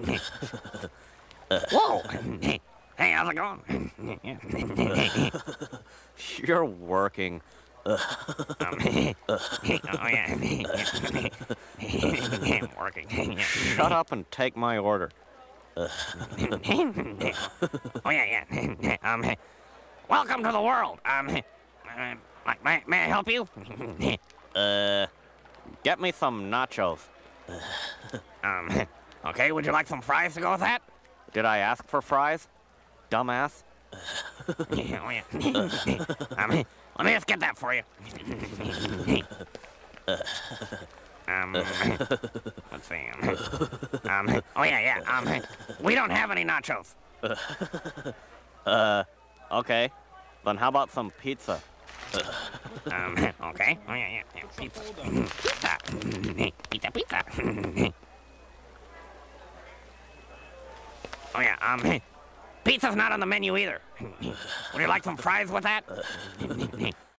Whoa! Hey, how's it going? You're working. Oh, yeah. I'm working. Shut up and take my order. Oh, yeah. Welcome to the world. May I help you? Get me some nachos. Okay, would you like some fries to go with that? Did I ask for fries? Dumbass. Oh, yeah. Let me just get that for you. Let's see. Oh, yeah. We don't have any nachos. Okay. Then how about some pizza? Okay. Oh, yeah. Pizza. Pizza. Oh, yeah. Pizza's not on the menu either. Would you like some fries with that?